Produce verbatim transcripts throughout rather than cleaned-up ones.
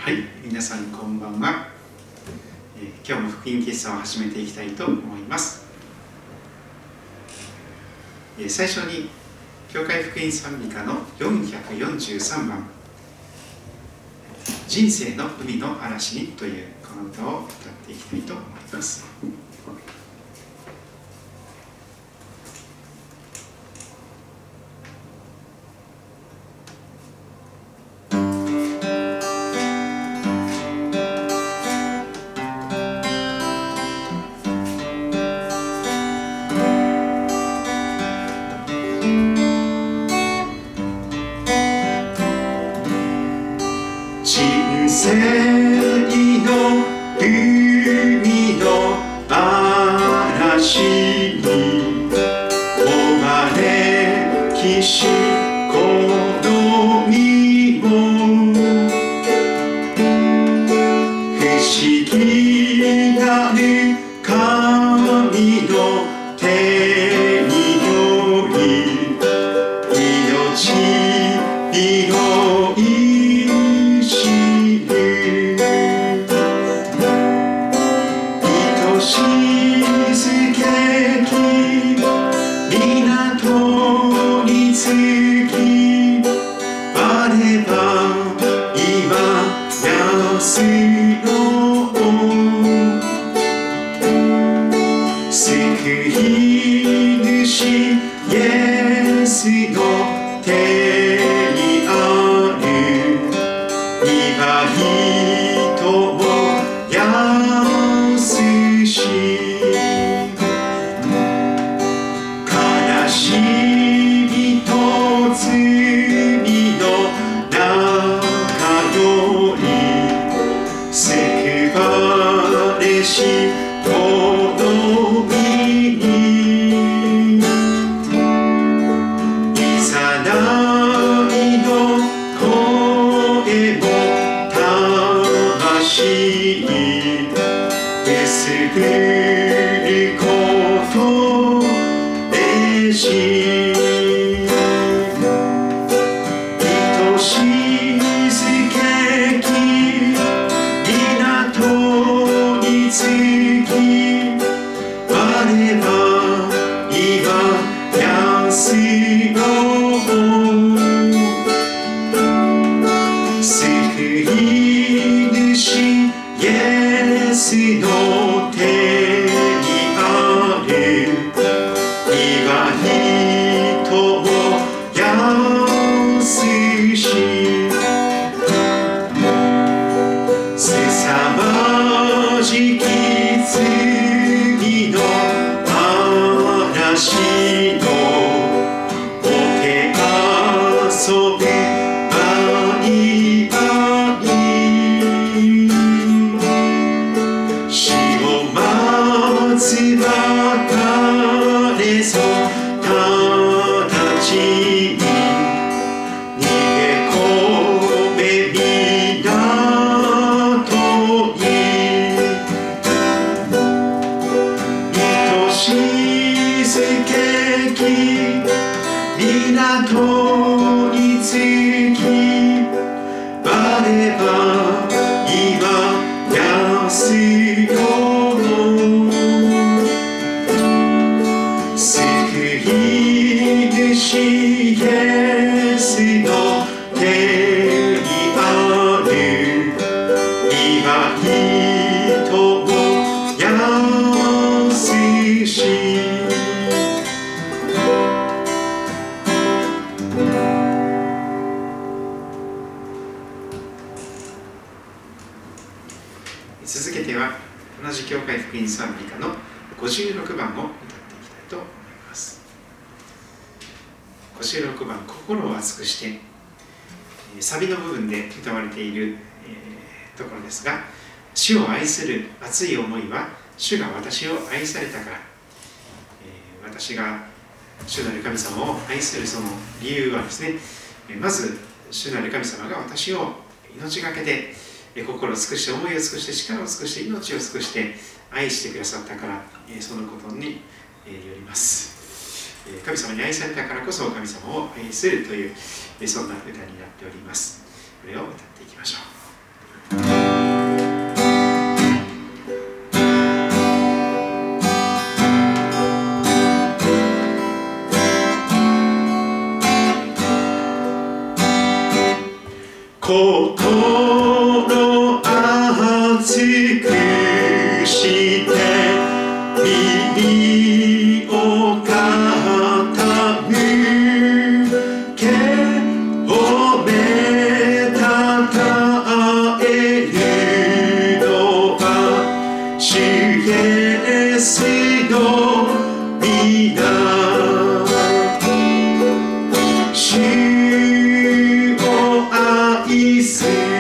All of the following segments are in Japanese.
はい、皆さんこんばんは。えー、今日も福音喫茶を始めていきたいと思います。えー、最初に教会福音賛美歌のよんひゃくよんじゅうさんばん「人生の海の嵐に」というこの歌を歌っていきたいと思います。続けては同じ教会福音賛美歌のごじゅうろくばんを歌っていきたいと思います。ごじゅうろくばん「心を熱くして」、サビの部分で歌われている、えー、ところですが、主を愛する熱い思いは主が私を愛されたから、えー、私が主なる神様を愛するその理由はですね、まず主なる神様が私を命がけで心を尽くして、思いを尽くして、力を尽くして、命を尽くして愛してくださったから、そのことによります。神様に愛されたからこそ神様を愛するという、そんな歌になっております。これを歌っていきましょう。 心熱くして耳を傾け褒めたたえるのは主イエスの皆。主を愛す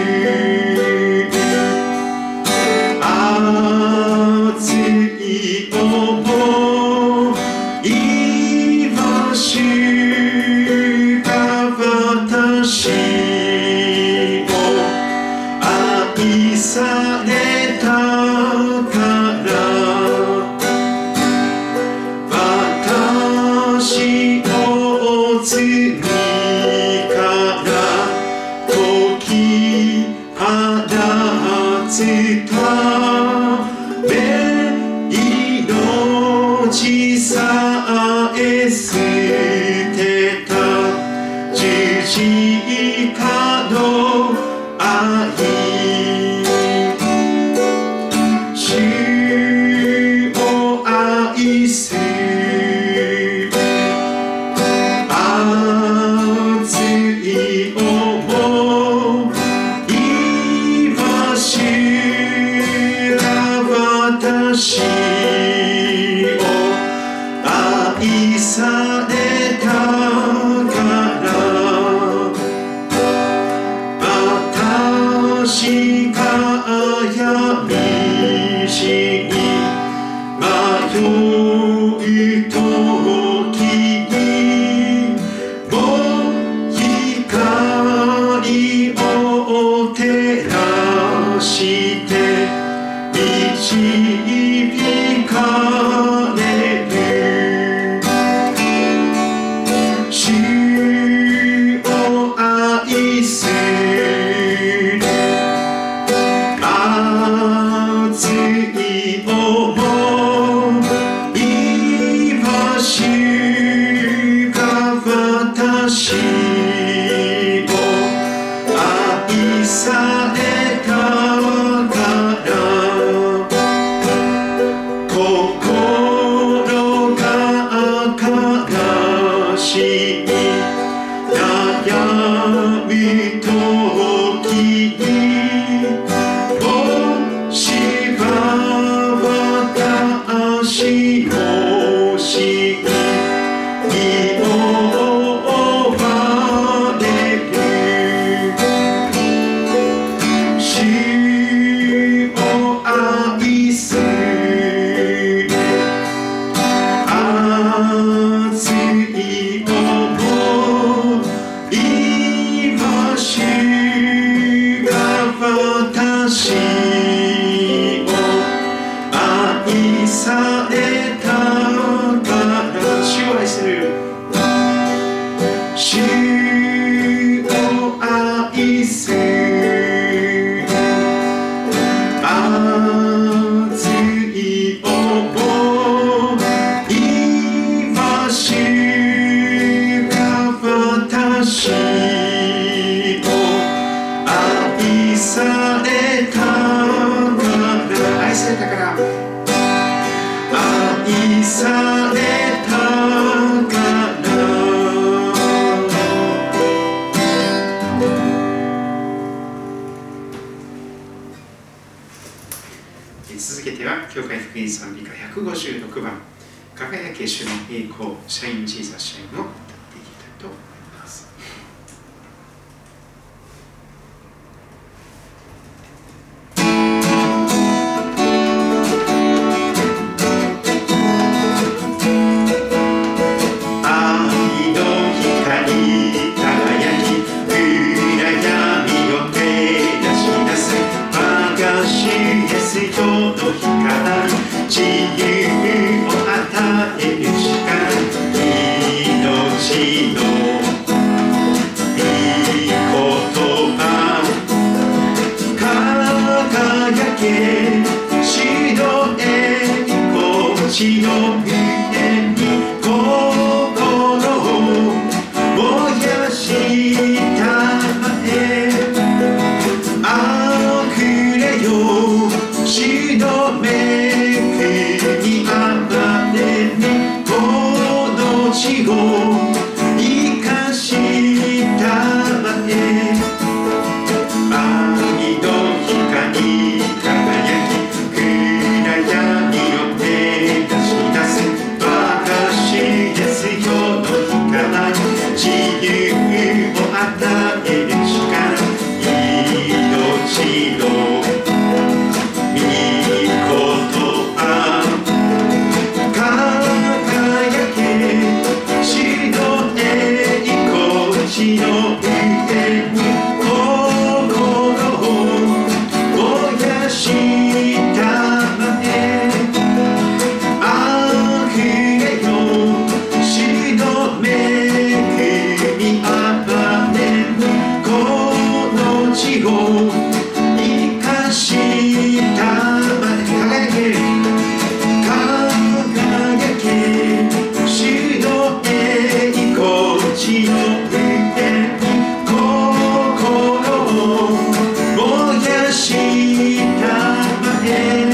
熱い想いは主が私を愛されたから私の罪から解き放つため命さえ捨てた十字架の愛。主を愛す熱い想いは主が私を愛されたから私が闇路に迷う時にも光を照らして導かれる。主を愛す熱い想いは主が私を愛されたから心が悲しい悩み時にもしば私を知り身を追われる。主を愛す熱い想いは主が私を愛されたから主を愛する主を愛す熱い想いは主が私を愛されたから愛されたから愛されたから続けては教会福音賛美歌ひゃくごじゅうろくばん輝け主の栄光シャインジーザスシャインを歌っていきたいと思います。自由を与える力生かしたまえ、愛の光輝き暗闇を照らし出す私ですよの光、自由を与える力、命の御言葉、輝け地の栄光、地の上に心を燃やしたまえ、あふれよ地の恵みあばれるこの地を生かしたまえ、輝け輝け地の栄光、地の上に心を燃やしたまえ、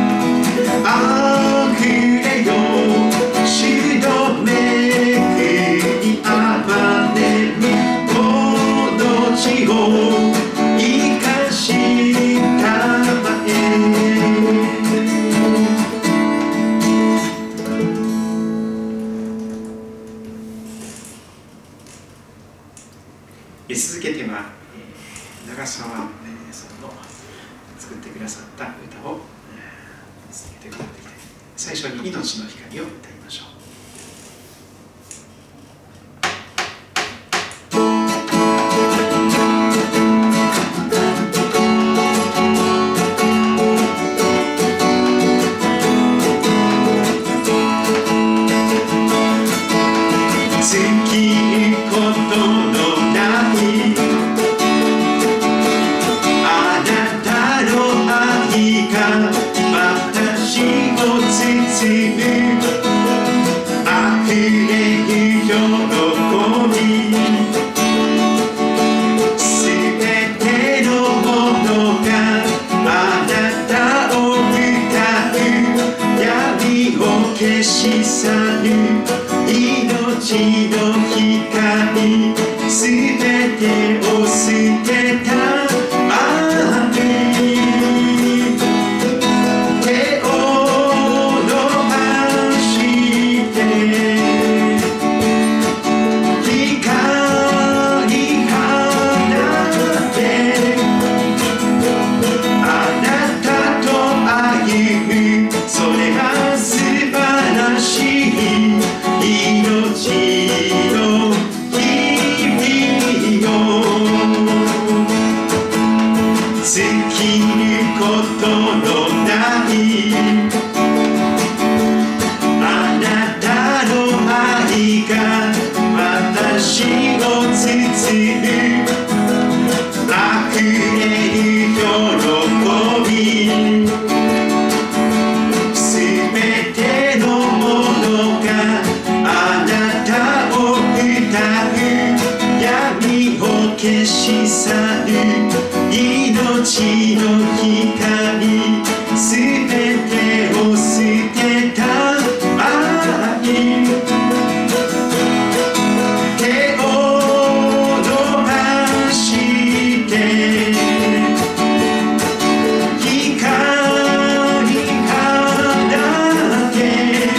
あふれよ地の恵みあばれるこの地を生かしたまえ。続けては、えー、長澤さんの作ってくださった歌を、えー、続けて歌っていきたい。最初に「命の光」を歌いましょう。消し去る命の光、すべてを捨てた愛、手を伸ばして光放ってあなたと歩む、それが素晴らしい命の日々よ、尽きることのないあなたの愛が私を包む、あふれる喜び、すべてのものがあなたを歌う、闇を消し去る命の光、すべてを捨てた愛、手を伸ばして光放って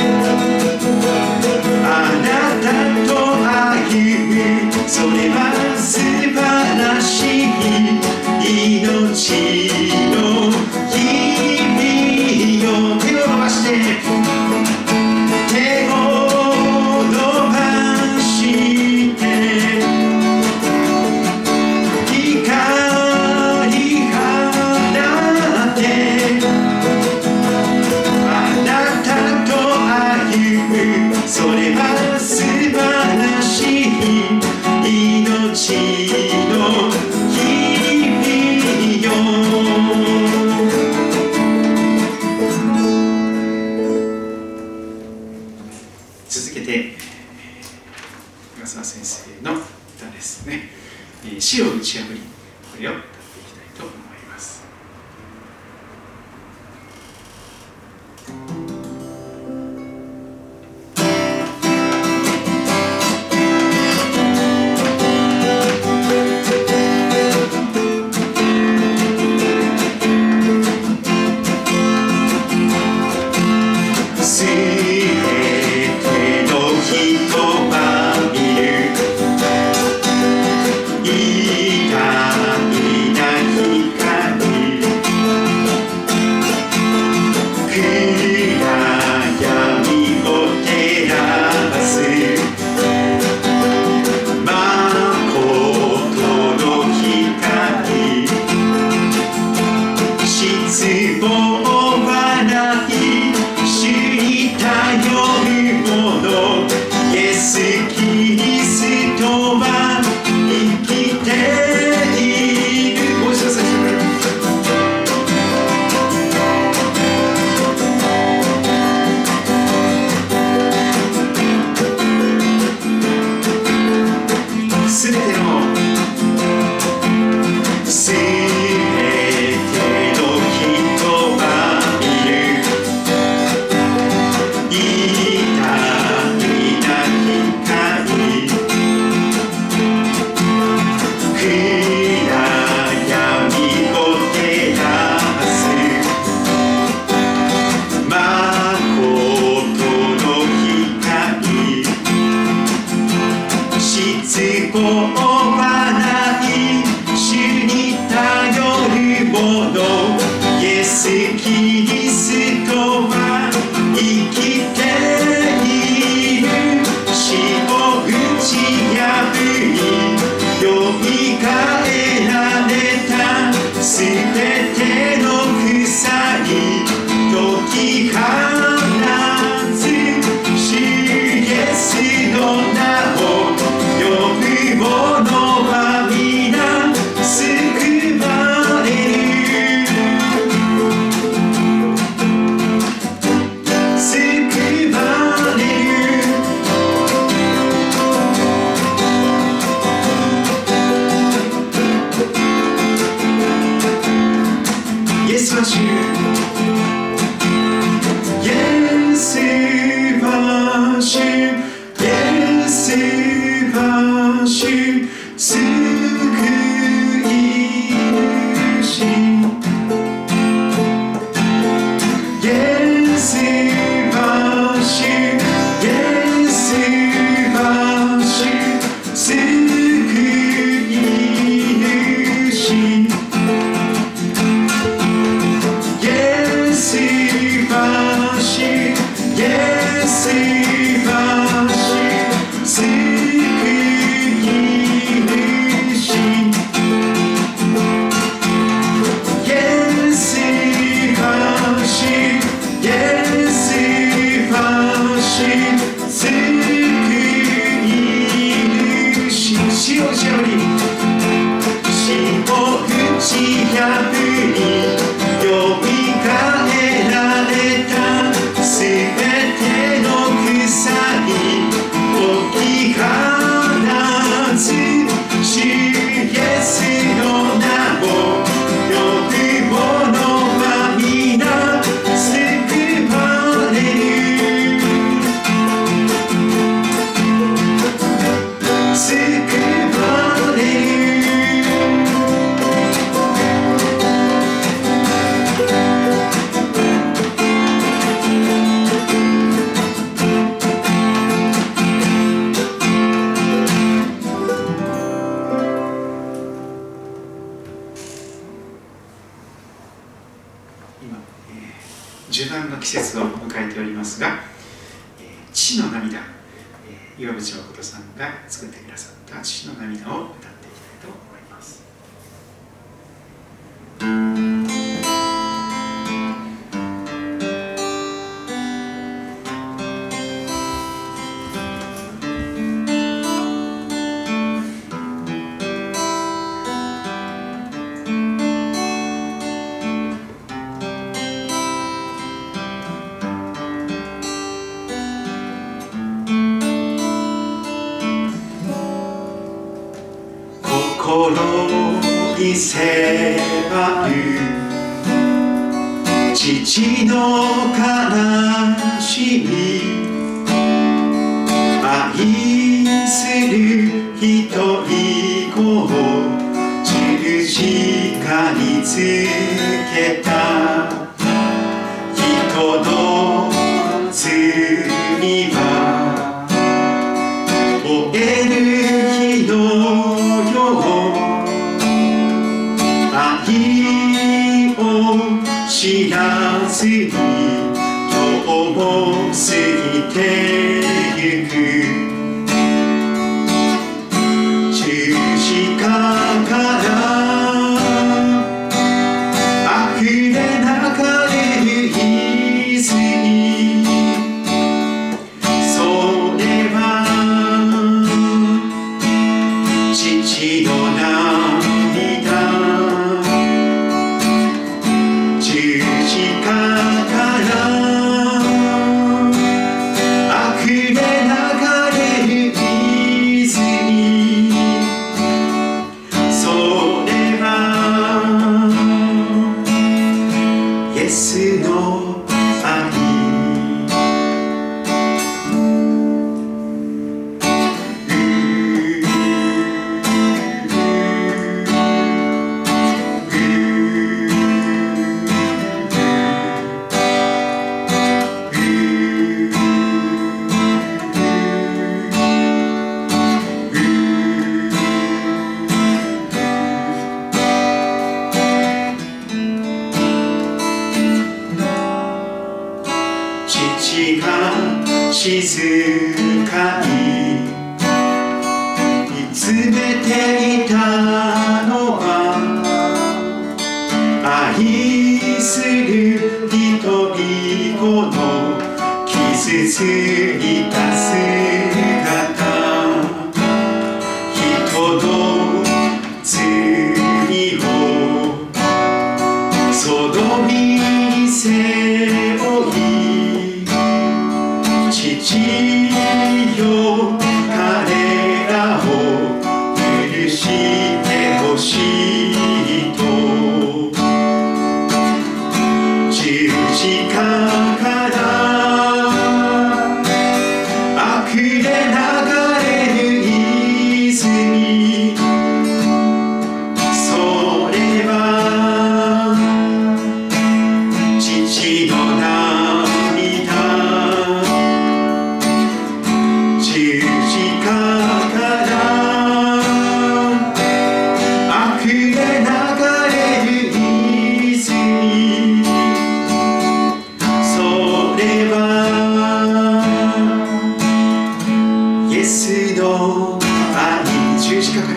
あなたと歩む、それは素晴らしい命の日々よ、手を伸ばして手を伸ばして光放ってあなたと歩む、それは素晴らしい命の日々よ。続けて長澤先生の歌ですね「死を打ち破り」、これを歌っていきたいと思います。「 キリストは生きている。もう一度最初からすべてのすべての人は見る。痛みな光暗闇を照らすまことの光。失望はない主に頼る者。イエス・キリストは生きている。死を打ち破りよみがえられた。すべての鎖解き放つ。主イエスの名を呼ぶ者は皆救われる。救われる。イエスは主。イエスは主。イエスは主。救い主。イエスは主。イエスは主。救い主。イエスは主。イエスは主。救い主。イエスは主。イエスは主。救い主。死を打ち破り死を打ち破りよみがえられた。すべての鎖解き放つ。主イエスの名を呼ぶ者は皆救われる。救われる。今、えー、受難の季節を迎えておりますが、えー、父の涙、えー、岩渕誠さんが作ってくださった父の涙を歌っていきたいと思います。心に迫る父の悲しみ。愛する一人子を十字架につけた。人の罪は燃える火のよう。愛を知らずに今日も過ぎてゆく。十字架から溢れ流れる泉。それは詰めていたのは愛する人々の傷ついた姿、人の罪をその身に背負い、父よ彼らを許してほしいと、十字架からあふれ流れる泉、それは父の涙、十字架からあふれ流れる泉、それはイエスの愛、十字架から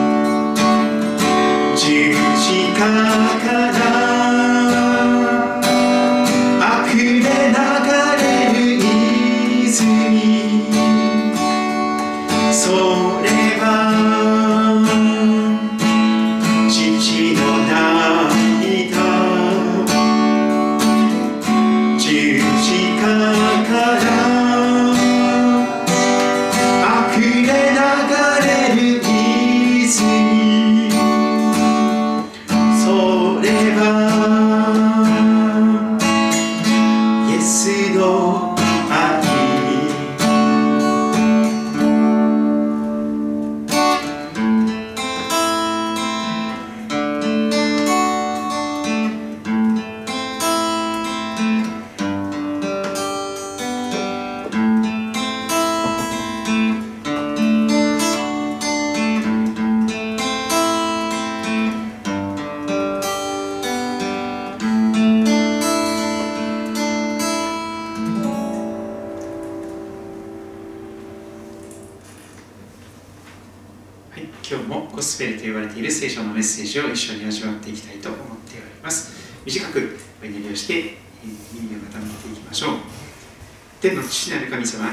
十字架からあふれ流れる泉、それは父の涙、十字架からあふれ流れる泉、それはイエスの愛。はい、今日もゴスペルと言われている聖書のメッセージを一緒に味わっていきたいと思っております。短くお祈りをして耳を傾けていきましょう。天の父なる神様、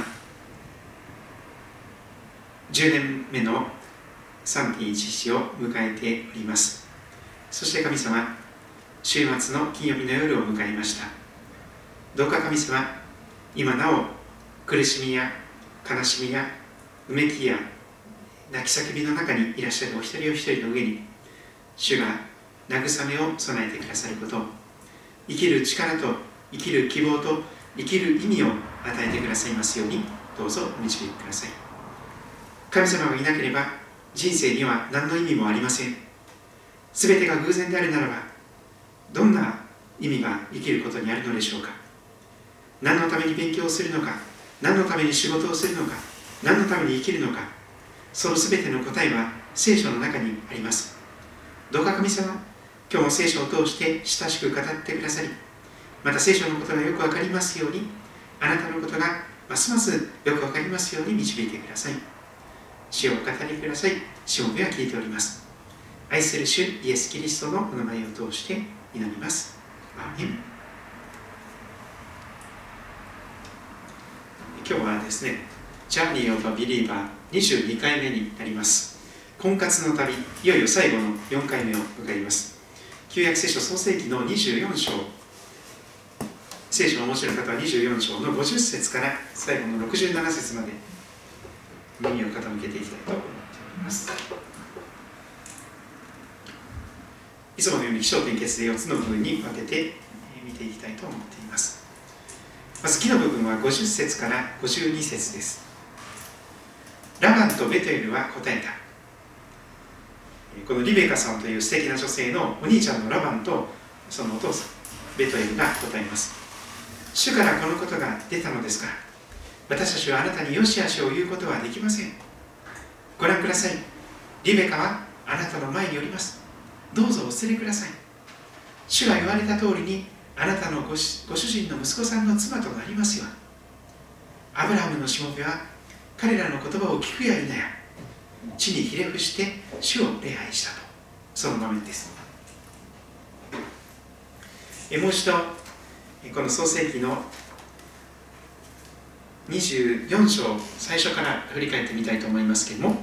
じゅうねんめのさんてんいちいちを迎えております。そして神様、週末の金曜日の夜を迎えました。どうか神様、今なお苦しみや悲しみやうめきや泣き叫びの中にいらっしゃるお一人お一人の上に、主が慰めを備えてくださることを、生きる力と生きる希望と生きる意味を与えてくださいますように、どうぞお導きください。神様がいなければ人生には何の意味もありません。すべてが偶然であるならば、どんな意味が生きることにあるのでしょうか。何のために勉強をするのか、何のために仕事をするのか、何のために生きるのか、そのすべての答えは聖書の中にあります。どうか神様、今日も聖書を通して親しく語ってくださり、また聖書のことがよくわかりますように、あなたのことがますますよくわかりますように導いてください。主をお語りください。主の目は聞いております。愛する主イエス・キリストのお名前を通して祈ります。アーメン。今日はですね、ジャーニー・オブ・ビリーバーにじゅうにかいめになります。婚活の旅、いよいよ最後のよんかいめを迎えます。旧約聖書創世記のにじゅうよん章、聖書をお持ちの方はにじゅうよん章のごじゅっ節から最後のろくじゅうなな節まで耳を傾けていきたいと思っております。いつものように起承転結でよっつの部分に分けて見ていきたいと思っています。まず木の部分はごじゅっ節からごじゅうに節です。ラバンとベトエルは答えた。このリベカさんという素敵な女性のお兄ちゃんのラバンとそのお父さんベトエルが答えます。主からこのことが出たのですから、私たちはあなたによしあしを言うことはできません。ご覧ください。リベカはあなたの前におります。どうぞお連れください。主が言われた通りにあなたの ご, ご主人の息子さんの妻となりますよ。アブラハムのしもべは彼らの言葉を聞くや否や、 地にひれ伏して主を礼拝したと、その場面です。もう一度この創世記のにじゅうよん章最初から振り返ってみたいと思いますけれども、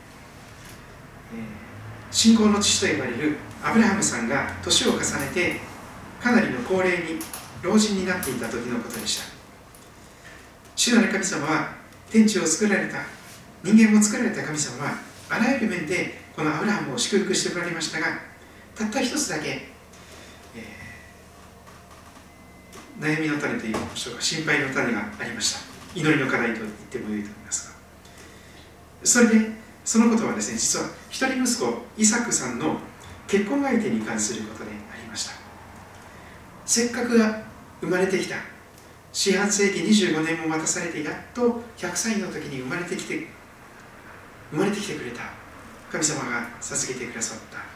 信仰の父と呼ばれるアブラハムさんが年を重ねてかなりの高齢に老人になっていた時のことでした。主なる神様は天地を作られた、人間を作られた神様はあらゆる面でこのアブラハムを祝福しておられましたが、たった一つだけ、えー、悩みの種といいましょうか、心配の種がありました。祈りの課題と言ってもよいと思いますが、それでそのことはですね、実は一人息子イサクさんの結婚相手に関することでありました。せっかくが生まれてきた、四半世紀にじゅうごねんも待たされて、やっとひゃくさいの時に生まれてきて生まれてきてくれた神様が授けてくださった、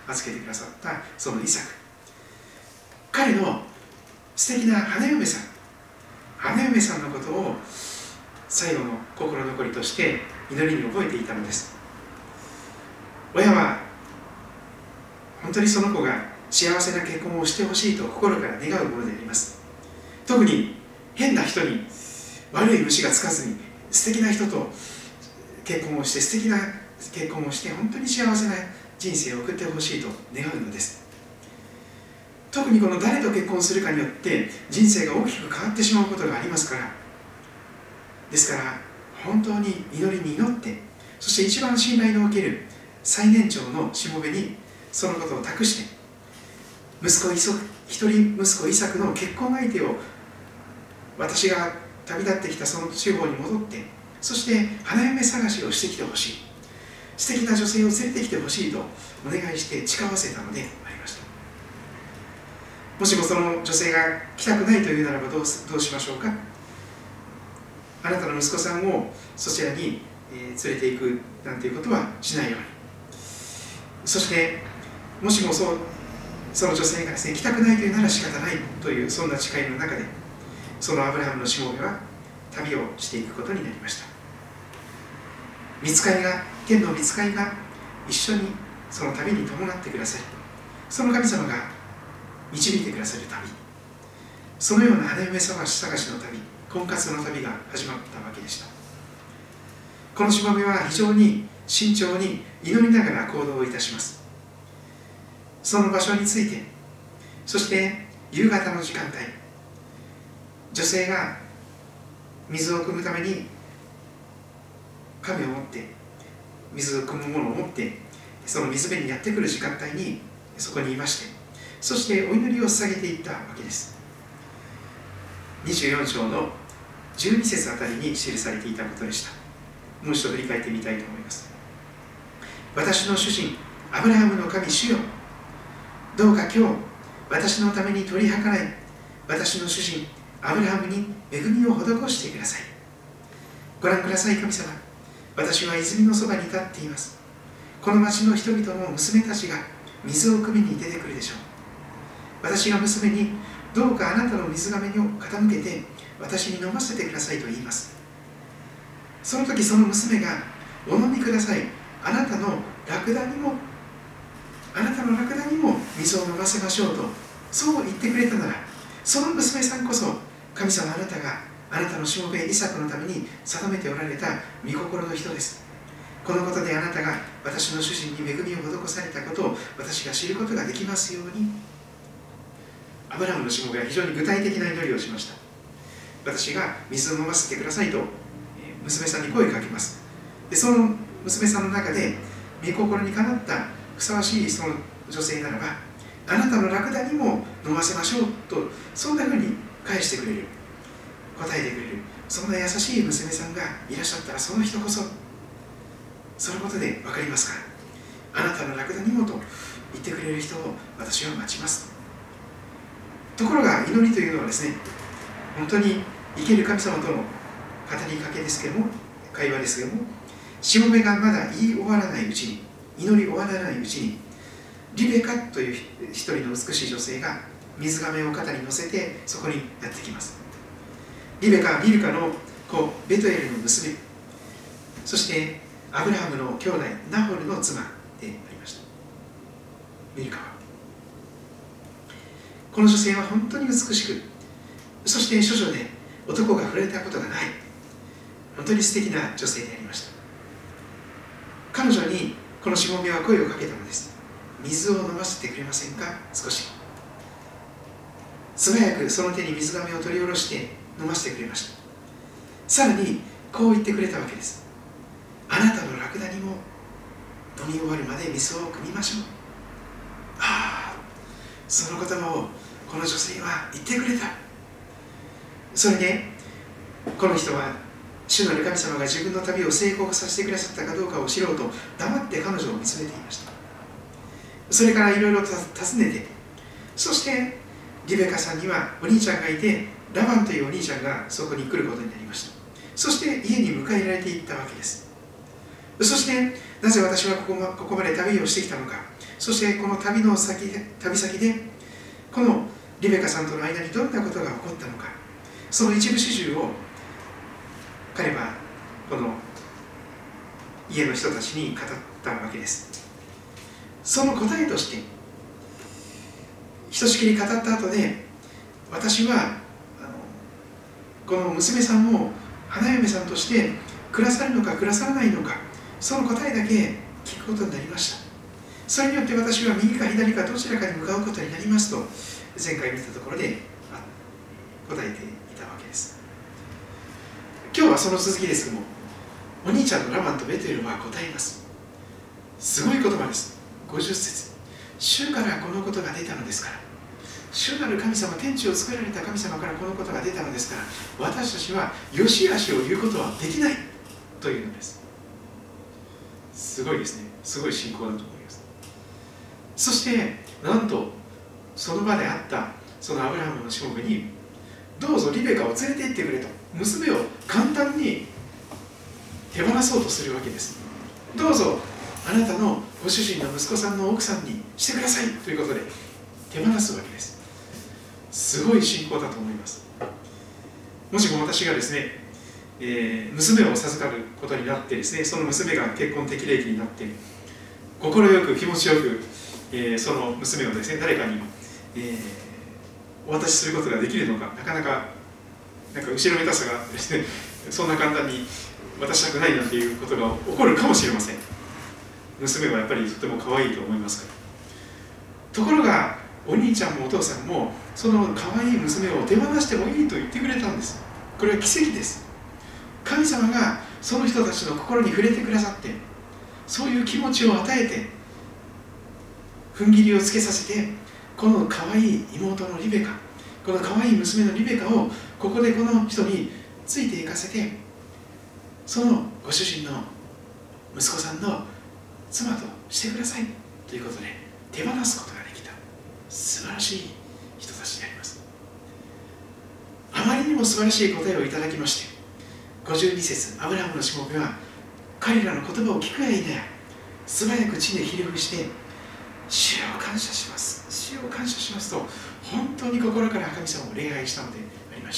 預けてくださったそのイサク、彼の素敵な花嫁さん花嫁さんのことを最後の心残りとして祈りに覚えていたのです。親は本当にその子が幸せな結婚をしてほしいと心から願うものであります。特に変な人に悪い虫がつかずに素敵な人と結婚をして、素敵な結婚をして本当に幸せな人生を送ってほしいと願うのです。特にこの誰と結婚するかによって人生が大きく変わってしまうことがありますから、ですから本当に祈りに祈って、そして一番信頼のおける最年長のしもべにそのことを託して、息子イソ一人息子イサクの結婚相手を私が旅立ってきたその地方に戻って、そして花嫁探しをしてきてほしい、素敵な女性を連れてきてほしいとお願いして誓わせたのでありました。もしもその女性が来たくないというならばどうす、どうしましょうか。あなたの息子さんをそちらに、えー、連れていくなんていうことはしないように。そしてもしもそうその女性がですね、来たくないというなら仕方ないという、そんな誓いの中でそのアブラハムのしもべは旅をしていくことになりました。御使いが天の御使いが一緒にその旅に伴ってくださり、その神様が導いてくださる旅、そのような花嫁探し探しの旅、婚活の旅が始まったわけでした。このしもべは非常に慎重に祈りながら行動をいたします。その場所について、そして夕方の時間帯、女性が水を汲むために亀を持って水を汲むものを持ってその水辺にやってくる時間帯にそこにいまして、そしてお祈りを捧げていったわけです。にじゅうよん章のじゅうに節あたりに記されていたことでした。もう一度振り返ってみたいと思います。私の主人アブラハムの神主よ、どうか今日私のために取り計らい、私の主人アブラハムに恵みを施してください。ご覧ください神様、私は泉のそばに立っています。この町の人々の娘たちが水を汲みに出てくるでしょう。私が娘にどうかあなたの水がめを傾けて私に飲ませてくださいと言います。その時その娘がお飲みください、あなたのラクダにもあなたのラクダにも水を飲ませましょうとそう言ってくれたなら、その娘さんこそ神様あなたがあなたのしもべイサクのために定めておられた御心の人です。このことであなたが私の主人に恵みを施されたことを私が知ることができますように。アブラハムのしもべは非常に具体的な祈りをしました。私が水を飲ませてくださいと娘さんに声をかけます。でその娘さんの中で御心にかなったふさわしいその女性ならば、あなたのラクダにも飲ませましょうと、そんなふうに返してくれる、答えてくれる、そんな優しい娘さんがいらっしゃったら、その人こそそのことで分かりますから、あなたのラクダにもと言ってくれる人を私は待ちます。ところが祈りというのはですね、本当に生ける神様との語りかけですけども、会話ですけども、しもべがまだ言い終わらないうちに、祈り終わらないうちに、リベカという一人の美しい女性が水がめを肩に乗せてそこにやってきます。リベカはミルカの子ベトエルの娘、そしてアブラハムの兄弟ナホルの妻でありましたミルカは。この女性は本当に美しく、そして処女で男が触れたことがない本当に素敵な女性でありました。彼女にこのしもべは声をかけたのです。水を飲ませてくれませんか。少し素早くその手に水がめを取り下ろして飲ませてくれました。さらにこう言ってくれたわけです。あなたのラクダにも飲み終わるまで水を汲みましょう。ああ、その言葉をこの女性は言ってくれた。それでこの人は主なる神様が自分の旅を成功させてくださったかどうかを知ろうと黙って彼女を見つめていました。それからいろいろと尋ねて、そしてリベカさんにはお兄ちゃんがいて、ラバンというお兄ちゃんがそこに来ることになりました。そして家に迎えられていったわけです。そしてなぜ私はここま、ここまで旅をしてきたのか、そしてこの旅の先で旅先でこのリベカさんとの間にどんなことが起こったのか、その一部始終を彼はこの家の人たちに語ったわけです。その答えとしてひとしきり語った後で、私はあのこの娘さんを花嫁さんとして暮らさるのか暮らさないのか、その答えだけ聞くことになりました。それによって私は右か左かどちらかに向かうことになりますと前回見たところで答えていたわけです。今日はその続きですけども、お兄ちゃんのラバンとベトエルは答えます。すごい言葉です。ごじゅっ節、主からこのことが出たのですから、主なる神様、天地を作られた神様からこのことが出たのですから、私たちはよしあしを言うことはできないというのです。すごいですね。すごい信仰だと思います。そしてなんとその場であったそのアブラハムのしもべに、どうぞリベカを連れて行ってくれと、娘を簡単に手放そうとするわけです。どうぞあなたのご主人の息子さんの奥さんにしてくださいということで手放すわけです。すごい信仰だと思います。もしも私がですね、えー、娘を授かることになってですね、その娘が結婚適齢期になって快く気持ちよく、えー、その娘をですね誰かに、えー、お渡しすることができるのか、なかなかなんか後ろめたさがですねそんな簡単に渡したくないなんていうことが起こるかもしれません。娘はやっぱりとても可愛いと思いますから。ところがお兄ちゃんもお父さんもその可愛い娘を手放してもいいと言ってくれたんです。これは奇跡です。神様がその人たちの心に触れてくださって、そういう気持ちを与えて踏ん切りをつけさせて、この可愛い妹のリベカ、この可愛い娘のリベカをここでこの人についていかせて、そのご主人の息子さんの妻としてくださいということで手放すことができた素晴らしい人たちであります。あまりにも素晴らしい答えをいただきまして、ごじゅうに節、アブラハムのしもべは彼らの言葉を聞くやいなや素早く地でひれ伏して、主を感謝します、主を感謝しますと本当に心から神様を礼拝したのでありました。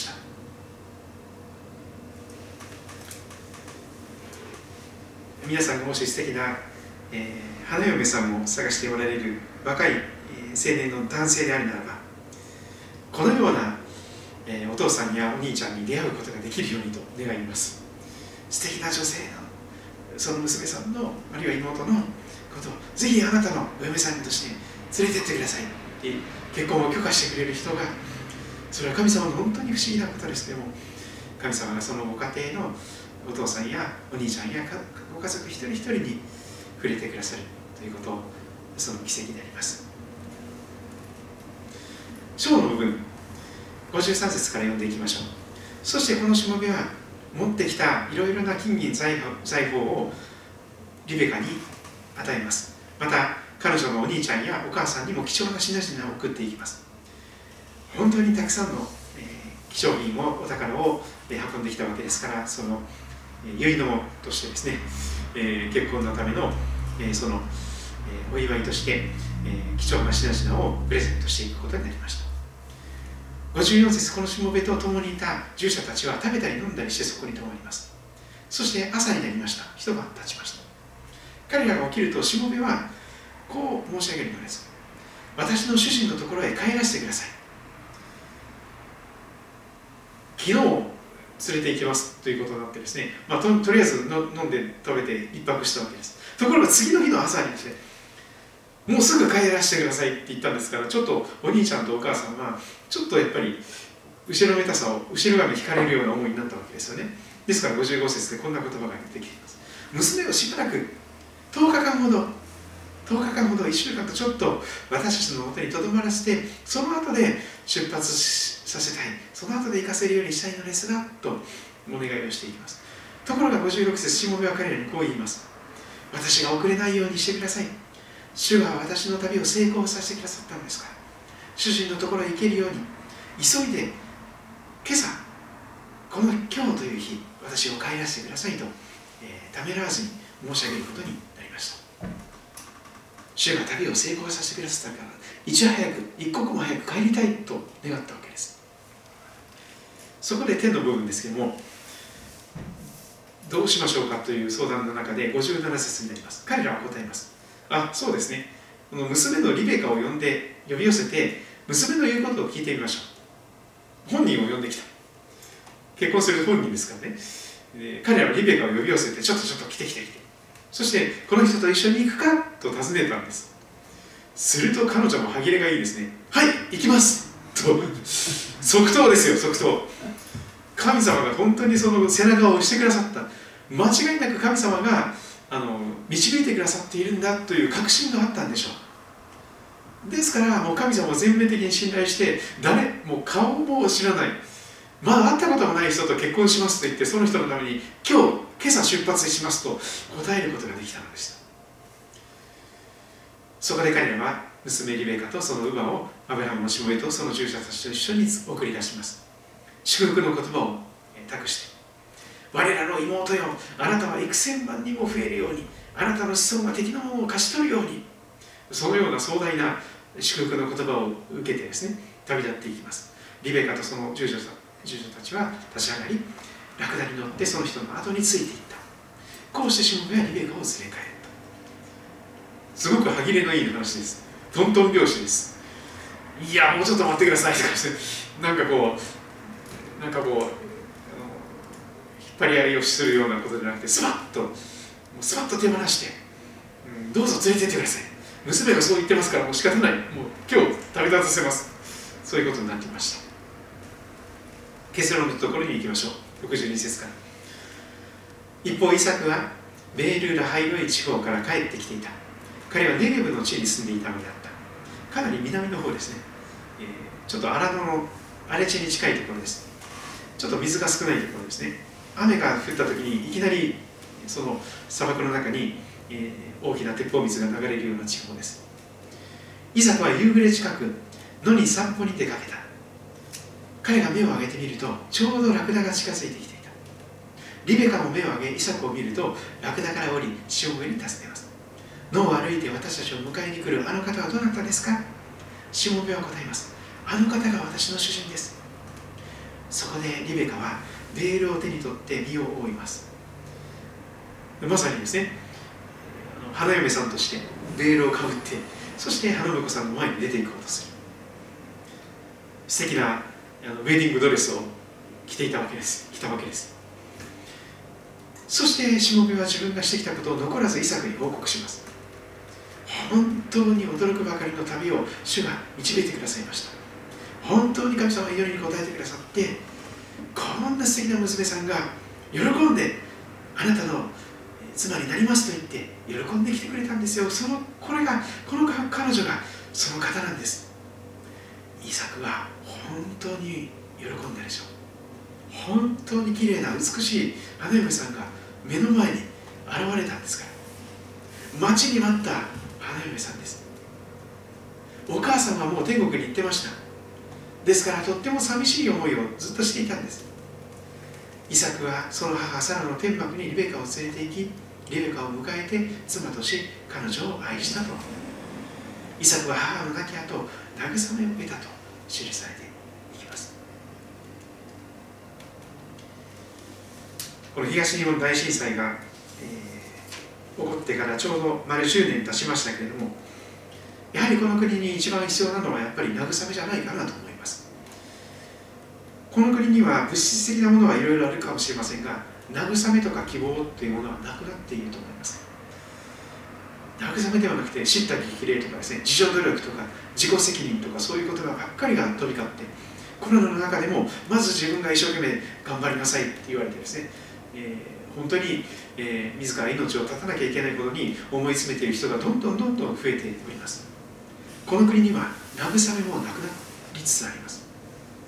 皆さんがもし素敵な、えー、花嫁さんを探しておられる若い、えー、青年の男性であるならば、このような、えー、お父さんやお兄ちゃんに出会うことができるようにと願います。素敵な女性のその娘さんのあるいは妹のことをぜひあなたのお嫁さんとして連れてってくださいって結婚を許可してくれる人が、それは神様の本当に不思議なことですけども、神様がそのご家庭のお父さんやお兄ちゃんやご家族一人一人に触れてくださるということ、その奇跡であります。章の部分ごじゅうさん節から読んでいきましょう。そしてこのしもべは持ってきたいろいろな金銀財宝をリベカに与えます。また彼女のお兄ちゃんやお母さんにも貴重な品々を送っていきます。本当にたくさんの、えー、希少品をお宝を、えー、運んできたわけですから、その結納としてですね、えー、結婚のための、えー、その、えー、お祝いとして、えー、貴重な品々をプレゼントしていくことになりました。ごじゅうよん節、このしもべと共にいた従者たちは食べたり飲んだりしてそこに泊まります。そして朝になりました。一晩経ちました。 彼らが起きるとしもべはこう申し上げるのです。私の主人のところへ帰らせてください。昨日連れて行きますということになってですね、まあ、と, とりあえずの飲んで食べて一泊したわけです。ところが次の日の朝にですね、もうすぐ帰らせてくださいって言ったんですから、ちょっとお兄ちゃんとお母さんはちょっとやっぱり後ろめたさを後ろ髪引かれるような思いになったわけですよね。ですからごじゅうご節でこんな言葉が出てきています。娘をしばらくとおかかんほどとおかかんほどいっしゅうかんとちょっと私たちのもとにとどまらせて、その後で出発させたい、その後で行かせるようにしたいのですがとお願いをしていきます。ところがごじゅうろく節、しもべは彼らにこう言います。私が遅れないようにしてください。主が私の旅を成功させてくださったのですから、主人のところへ行けるように急いで今朝この今日という日、私を帰らせてくださいと、えー、ためらわずに申し上げることになりました。主が旅を成功させてくださったから、いち早く一刻も早く帰りたいと願ったわけです。そこで天の部分ですけども、どうしましょうかという相談の中でごじゅうなな節になります。彼らは答えます。あ、そうですね、この娘のリベカを呼んで呼び寄せて、娘の言うことを聞いてみましょう。本人を呼んできた。結婚する本人ですからね。で彼らはリベカを呼び寄せて、ちょっとちょっと来て来て来て、そしてこの人と一緒に行くかと尋ねたんです。すると彼女も歯切れがいいですね。はい、行きますと即答ですよ、即答。神様が本当にその背中を押してくださった、間違いなく神様があの導いてくださっているんだという確信があったんでしょう。ですからもう神様を全面的に信頼して、誰もう顔も知らない、まだ会ったこともない人と結婚しますと言って、その人のために今日今朝出発しますと答えることができたのでした。そこで彼らは娘リベカとその乳母をアブラハムのしもべとその従者たちと一緒に送り出します。祝福の言葉を託して、我らの妹よ、あなたは幾千万にも増えるように、あなたの子孫が敵のものを勝ち取るように、そのような壮大な祝福の言葉を受けてですね、旅立っていきます。リベカとその従者たちは立ち上がり、ラクダに乗ってその人の後についていった。こうしてしもべはリベカを連れ帰った。すごく歯切れのいい話です。トントン拍子です。いや、もうちょっと待ってくださいとかして、なんかこうなんかこうあの引っ張り合いをするようなことじゃなくて、スパッともうスパッと手放して、うん、どうぞ連れてってください。娘がそう言ってますから、もう仕方ない、もう今日旅立たせます。そういうことになっていました。結論のところに行きましょう。ろくじゅうに節から。一方イサクはベールラハイロイ地方から帰ってきていた。彼はネゲブの地に住んでいたのであった。かなり南の方ですね、えー、ちょっと荒野の荒れ地に近いところです。ちょっと水が少ないところですね。雨が降った時にいきなりその砂漠の中に、えー、大きな鉄砲水が流れるような地方です。イサクは夕暮れ近く野に散歩に出かけた。彼が目を上げてみると、ちょうどラクダが近づいてきていた。リベカも目を上げイサクを見ると、ラクダから降り潮上に尋ねます。野を歩いて私たちを迎えに来るあの方はどなたですか。しもべは答えます。あの方が私の主人です。そこでリベカはベールを手に取って身を覆います。まさにですね、花嫁さんとしてベールをかぶって、そして花婿さんの前に出ていこうとする。素敵なあのウェディングドレスを着ていたわけです着たわけです。そしてしもべは自分がしてきたことを残らずイサクに報告します。本当に驚くばかりの旅を主が導いてくださいました。本当に神様が祈りに応えてくださって、こんな素敵な娘さんが喜んであなたの妻になりますと言って喜んできてくれたんですよ。そのこれがこの彼女がその方なんです。イサクは本当に喜んだでしょう。本当に綺麗な美しい花嫁さんが目の前に現れたんですから。待ちに待った花嫁さんです。お母さんはもう天国に行ってました。ですからとっても寂しい思いをずっとしていたんです。イサクはその母サラの天幕にリベカを連れて行き、リベカを迎えて妻とし彼女を愛したと。イサクは母の亡き後慰めを得たと記されていきます。この東日本大震災が、え起こってからちょうど丸じゅうねん経ちましたけれども、やはりこの国に一番必要なのはやっぱり慰めじゃないかなと思います。この国には物質的なものはいろいろあるかもしれませんが、慰めとか希望というものはなくなっていると思います。慰めではなくて叱咤激励とかですね、自助努力とか自己責任とか、そういう言葉ばっかりが飛び交って、コロナの中でもまず自分が一生懸命頑張りなさいって言われてですね、えー、本当に、えー、自ら命を絶たなきゃいけないことに思い詰めている人がどんどんどんどん増えております。この国には慰めもなくなりつつあります。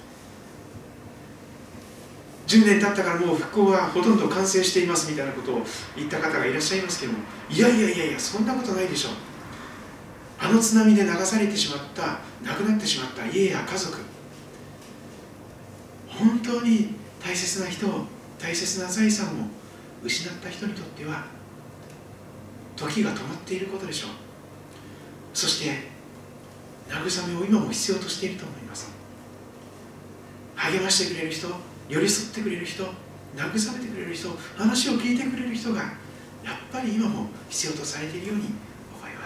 じゅうねん経ったからもう復興はほとんど完成していますみたいなことを言った方がいらっしゃいますけども、いやいやいやいや、そんなことないでしょう。あの津波で流されてしまった、亡くなってしまった家や家族、本当に大切な人を、大切な財産を失った人にとっては時が止まっていることでしょう。そして慰めを今も必要としていると思います。励ましてくれる人、寄り添ってくれる人、慰めてくれる人、話を聞いてくれる人がやっぱり今も必要とされているように思います。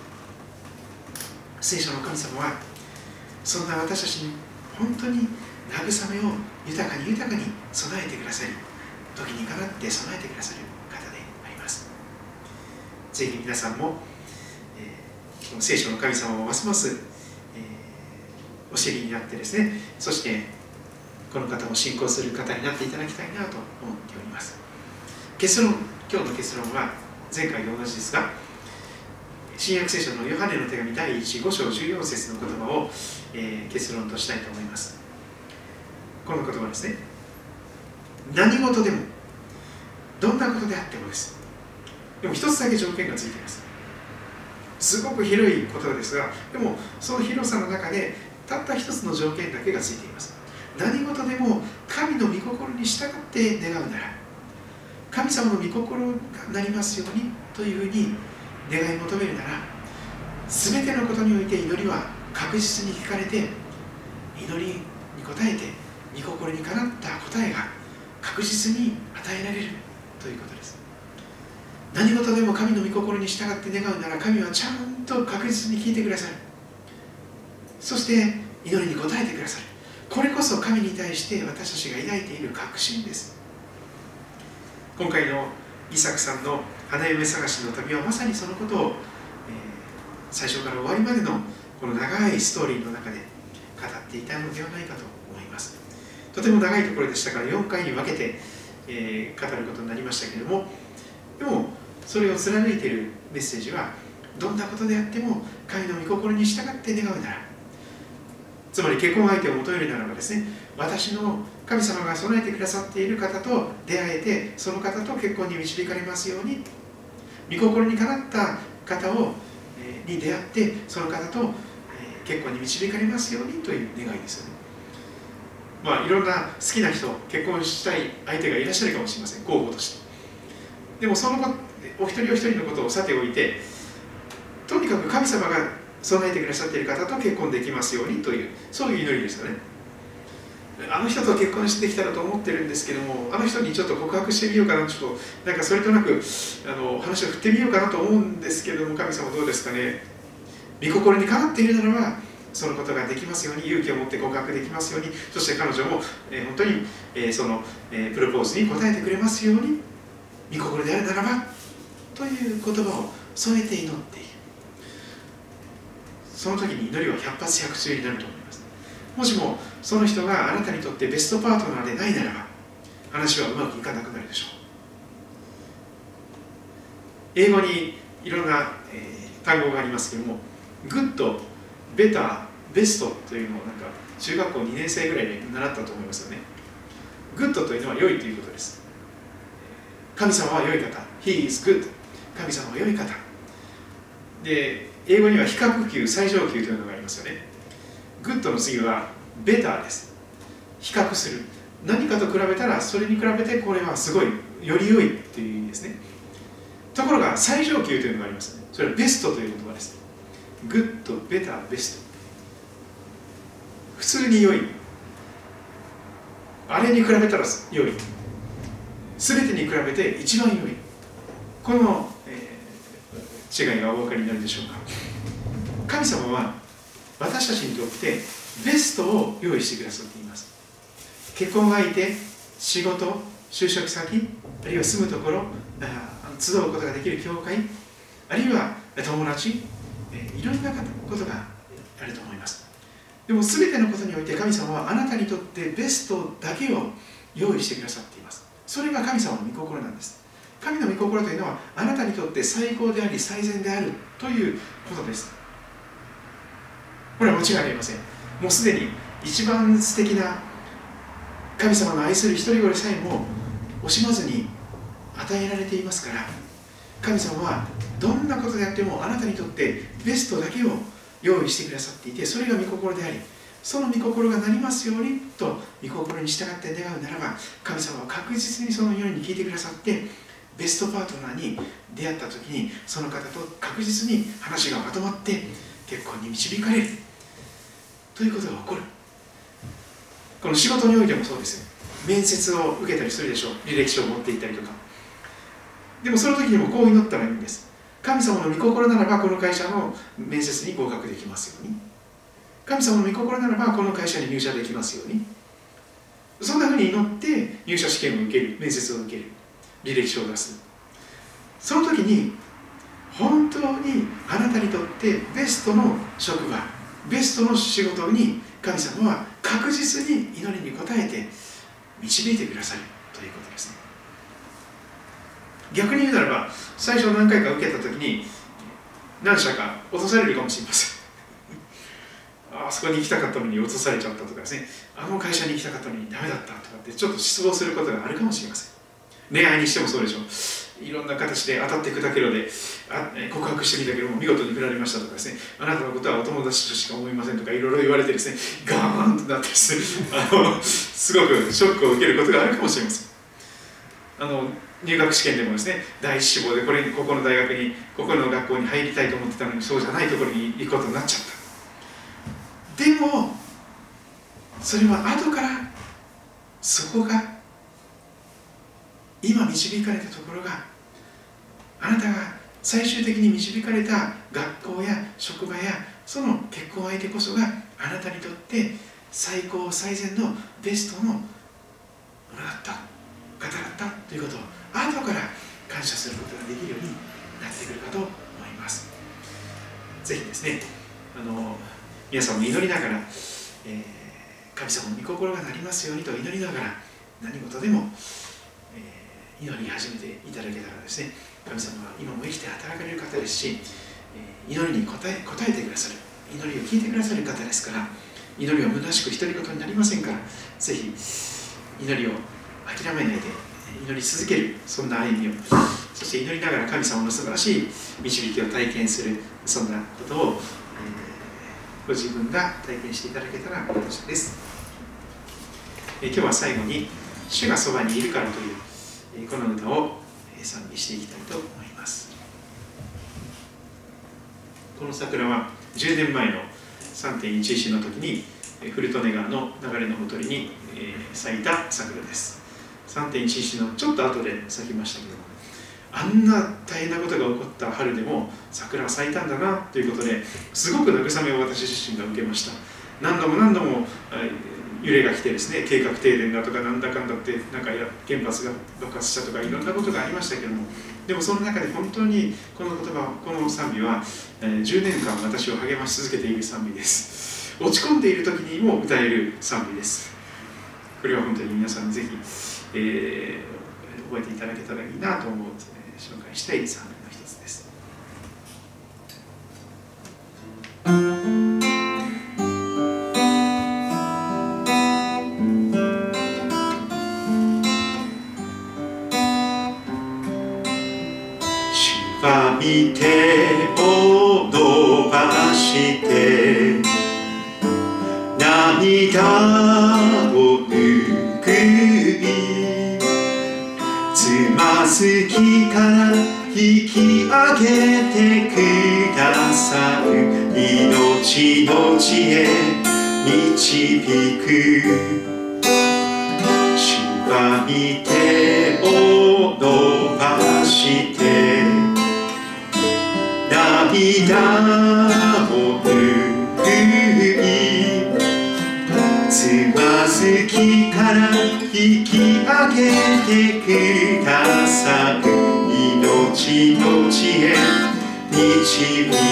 聖書の神様はそんな私たちに本当に慰めを豊かに豊かに備えてくださり、時にかなって備えてくださる方であります。ぜひ皆さんも、えー、この聖書の神様をますます、えー、お知りになってですね、そしてこの方を信仰する方になっていただきたいなと思っております。結論、今日の結論は前回と同じですが、新約聖書のヨハネの手紙だいいち、ご章じゅうよん節の言葉を、えー、結論としたいと思います。この言葉ですね。何事でも、どんなことであってもです。でも一つだけ条件がついています。すごく広いことですが、でもその広さの中でたった一つの条件だけがついています。何事でも神の御心に従って願うなら、神様の御心がなりますようにというふうに願い求めるなら、全てのことにおいて祈りは確実に聞かれて、祈りに応えて御心にかなった答えが確実に与えられるということです。何事でも神の御心に従って願うなら、神はちゃんと確実に聞いてくださる。そして祈りに応えてくださる。これこそ神に対して私たちが抱いている確信です。今回のイサクさんの花嫁探しの旅はまさにそのことを、えー、最初から終わりまでのこの長いストーリーの中で語っていたのではないかと思います。とても長いところでしたからよんかいに分けて、えー、語ることになりましたけれども、でもそれを貫いているメッセージは、どんなことであっても神の御心に従って願うなら、つまり結婚相手を求めるならばですね、私の神様が備えてくださっている方と出会えて、その方と結婚に導かれますように、御心にかなった方を、えー、に出会って、その方と、えー、結婚に導かれますようにという願いですよね。まあいろんな好きな人、結婚したい相手がいらっしゃるかもしれません、候補として。でもそのお一人お一人のことをさておいて、とにかく神様が備えてくださっている方と結婚できますようにという、そういう祈りですよね。あの人と結婚してきたらと思ってるんですけども、あの人にちょっと告白してみようかな、ちょっとなんかそれとなくあの話を振ってみようかなと思うんですけれども、神様どうですかね。御心にかなっているならば、そのことができますように、勇気を持って告白できますように、そして彼女も、えー、本当に、えー、その、えー、プロポーズに応えてくれますように、御心であるならばという言葉を添えて祈っている。その時に祈りは百発百中になると思います。もしもその人があなたにとってベストパートナーでないならば、話はうまくいかなくなるでしょう。英語にいろんな、えー、単語がありますけども、グッド、ベター、ベストというのをなんか中学校にねん生ぐらいで習ったと思いますよね。グッドというのは良いということです。神様は良い方。He is good。神様は良い方。で、英語には比較級、最上級というのがありますよね。グッドの次はベターです。比較する。何かと比べたら、それに比べてこれはすごい、より良いという意味ですね。ところが、最上級というのがありますね。それはベストという言葉です。グッド、ベター、ベスト。普通に良い。あれに比べたら良い。すべてに比べて一番良い。この、え違いがお分かりになるでしょうか。神様は私たちにとってベストを用意してくださっています。結婚相手、仕事、就職先、あるいは住むところ、集うことができる教会、あるいは友達、いろんなことがあると思います。でも全てのことにおいて神様はあなたにとってベストだけを用意してくださっています。それが神様の御心なんです。神の御心というのはあなたにとって最高であり最善であるということです。これは間違いありません。もうすでに一番素敵な神様の愛する一人子でさえも惜しまずに与えられていますから、神様はどんなことであってもあなたにとってベストだけを用意してくださっていて、それが御心であり、その御心がなりますようにと御心に従って願うならば、神様は確実にそのように聞いてくださって、ベストパートナーに出会った時にその方と確実に話がまとまって結婚に導かれるということが起こる。この仕事においてもそうですよ。面接を受けたりするでしょう。履歴書を持っていったりとか。でもその時にもこう祈ったらいいんです。神様の御心ならばこの会社の面接に合格できますように。神様の御心ならばこの会社に入社できますように。そんなふうに祈って入社試験を受ける、面接を受ける、履歴書を出す。その時に本当にあなたにとってベストの職場、ベストの仕事に神様は確実に祈りに応えて導いてくださるということですね。逆に言うならば、最初何回か受けた時に何社か落とされるかもしれません。あそこに行きたかったのに落とされちゃったとかですね、あの会社に行きたかったのにダメだったとかってちょっと失望することがあるかもしれません。恋愛にしてもそうでしょう。いろんな形で当たって砕けろであ告白してみたけども見事に振られましたとかですね、あなたのことはお友達としか思いませんとかいろいろ言われてですね、ガーンとなってですね、あのすごくショックを受けることがあるかもしれません。あの入学試験でもですね、第一志望でこれにここの大学にここの学校に入りたいと思ってたのにそうじゃないところに行くことになっちゃった。でもそれは後からそこが今導かれたところがあなたが最終的に導かれた学校や職場やその結婚相手こそがあなたにとって最高最善のベストのものだった方だったということを後から感謝することができるようになってくるかと思います。ぜひですね、あの皆さんも祈りながら、えー、神様の御心がなりますようにと祈りながら何事でも、えー、祈り始めていただけたらですね、神様は今も生きて働かれる方ですし、えー、祈りに応え、応えてくださる、祈りを聞いてくださる方ですから、祈りは虚しく独り言になりませんから、ぜひ祈りを諦めないで祈り続ける、そんな歩みを、そして祈りながら神様の素晴らしい導きを体験する、そんなことを、えー、ご自分が体験していただけたら私です。えー、今日は最後に「主がそばにいるから」という、えー、この歌を賛美していきたいと思います。この桜はじゅうねんまえの さんてんいちいち の時に古利根川の流れのほとりに、えー、咲いた桜です。さんてんいちいち のちょっと後で咲きましたけども、あんな大変なことが起こった春でも桜が咲いたんだなということですごく慰めを私自身が受けました。何度も何度も揺れが来てですね、計画停電だとかなんだかんだってなんか原発が爆発したとかいろんなことがありましたけども、でもその中で本当にこの言葉、この賛美はじゅうねんかん私を励まし続けている賛美です。落ち込んでいる時にも歌える賛美です。これは本当に皆さんぜひ、えー、覚えていただけたらいいなと思う、えー、紹介したい賛美の一つです。主は御手を伸ばして涙を拭い、つまずきから引き上げてくださる、命の地へ導く。主は御手を伸ばして涙涙を拭いつまずきから引き上げてくださる命の地へ導く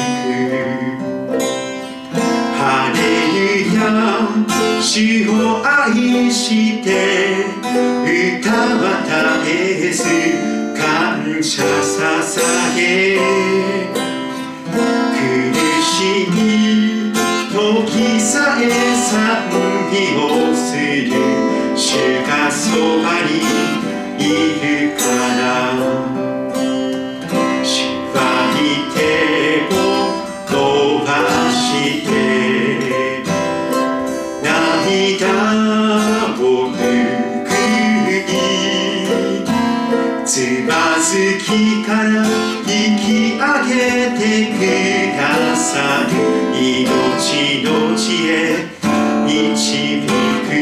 ハレルヤ主を愛して歌は絶えず感謝捧げ苦しみ時さえ賛美をする主がそばにいるから主は御手を伸ばして涙を拭いつまずきから引き上げてくださる命の地へ導く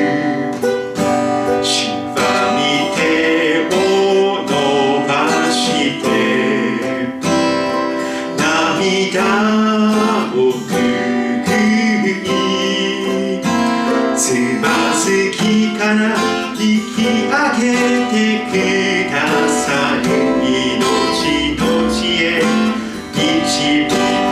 主は御手を伸ばして涙を拭いつまずきから引き上げてくださる命の地へ導く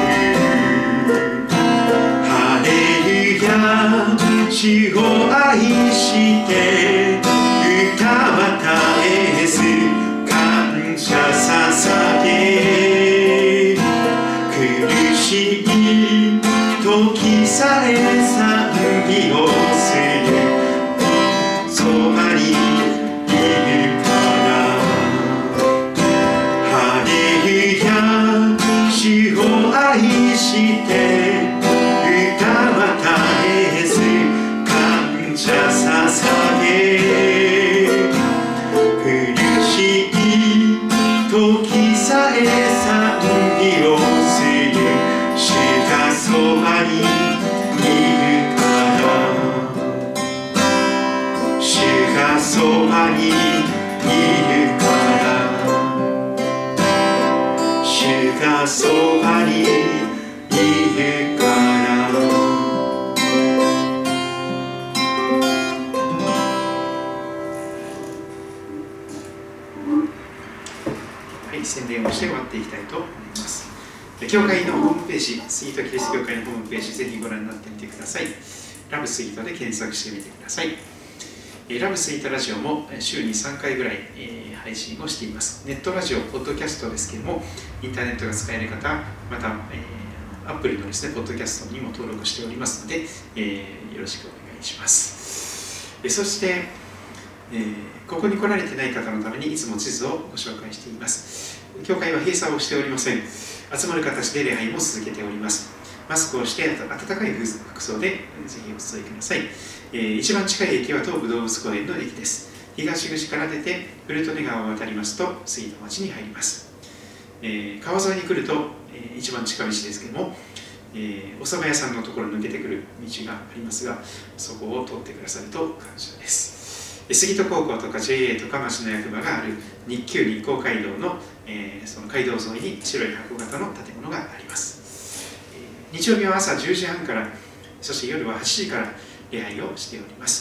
ハレルヤ主を愛して歌は絶えず感謝捧げ苦しい時さえ賛美をするそばにいるからハレルヤ主を愛して歌は絶えず感謝捧げ苦しい時さえ賛美をする主がそばにいるから主がそばにいるから主がそばにいるからはい、宣伝をして終わっていきたいと思います。教会のホームページ、杉戸キリスト教会のホームページ、ぜひご覧になってみてください。ラブ杉戸で検索してみてください。ラブ杉戸ラジオも週にさんかいぐらい配信をしています。ネットラジオ、ポッドキャストですけれども、インターネットが使える方、また、アプリのですね、ポッドキャストにも登録しておりますので、えー、よろしくお願いします。そして、えー、ここに来られてない方のためにいつも地図をご紹介しています。教会は閉鎖をしておりません。集まる形で礼拝も続けております。マスクをして暖かい服装でぜひお続きください。えー、一番近い駅は東武動物公園の駅です。東口から出て古利根川を渡りますと杉戸町に入ります。えー、川沿いに来ると、えー、一番近道ですけれども、えー、お蕎麦屋さんのところに抜けてくる道がありますが、そこを通ってくださると感謝です。杉戸高校とか ジェイエー とか町の役場がある日旧日光街道の、えー、その街道沿いに白い箱型の建物があります。えー、日曜日は朝じゅうじはんから、そして夜ははちじから礼拝をしております。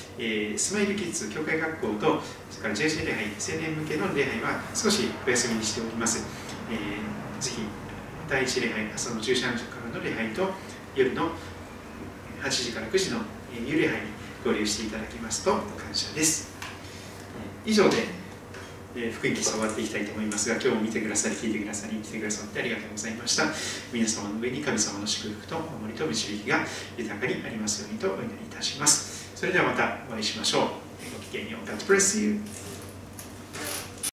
えー、スマイルキッズ教会学校と、それから ジェイジェー 礼拝、青年向けの礼拝は少しお休みにしております。えー、ぜひだいいち礼拝、朝のじゅうさんじからの礼拝と夜のはちじからくじの夕礼拝に合流していただきますと感謝です。以上で、えー、福音基礎終わっていきたいと思いますが、今日も見てくださり、聞いてくださり、来てくださってありがとうございました。皆様の上に神様の祝福と守りと導きが豊かにありますようにとお祈りいたします。それではまたお会いしましょう。ごきげんよう。God bless you.